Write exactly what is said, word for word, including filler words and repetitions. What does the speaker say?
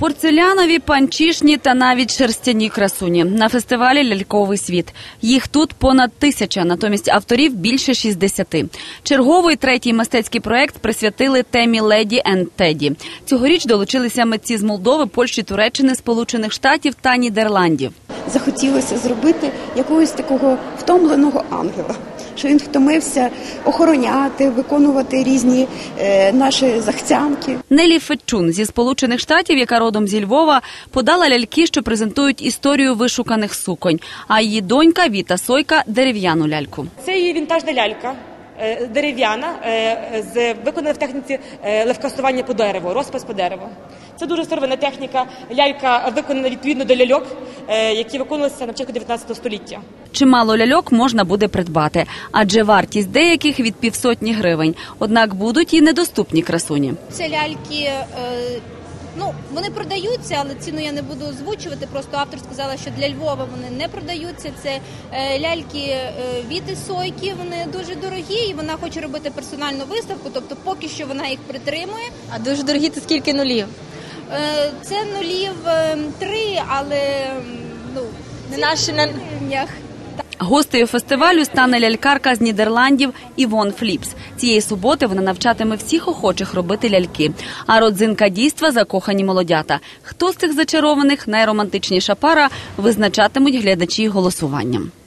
Порцелянові, панчішні та навіть шерстяні красуні. На фестивалі «Ляльковий світ». Їх тут понад тисяча, натомість авторів більше шістдесяти. Черговий третій мистецький проект присвятили темі «Леді енд Теді». Цьогоріч долучилися митці з Молдови, Польщі, Туреччини, Сполучених Штатів та Нідерландів. Захотілося зробити якогось такого втомленого ангела, що він втомився охороняти, виконувати різні е, наші захцянки. Нелі Фетчун зі Сполучених Штатів, яка родом зі Львова, подала ляльки, що презентують історію вишуканих суконь, а її донька Віта Сойка – дерев'яну ляльку. Це її вінтажна лялька, дерев'яна, виконана в техніці левкастування по дереву, розпис по дереву. Це дуже старовинна техніка. Лялька виконана відповідно до ляльок, які виконувалися на початку дев'ятнадцятого століття. Чимало ляльок можна буде придбати, адже вартість деяких від півсотні гривень. Однак будуть і недоступні красуні. Це ляльки, ну, вони продаються, але ціну я не буду озвучувати. Просто автор сказала, що для Львова вони не продаються. Це ляльки Віти Сойки, вони дуже дорогі, і вона хоче робити персональну виставку, тобто поки що вона їх притримує. А дуже дорогі – це скільки нулів? Це нулів три, але ну, не наші на гривнях. Гостею фестивалю стане лялькарка з Нідерландів Івон Фліпс. Цієї суботи вона навчатиме всіх охочих робити ляльки. А родзинка дійства – закохані молодята. Хто з цих зачарованих найромантичніша пара – визначатимуть глядачі голосуванням.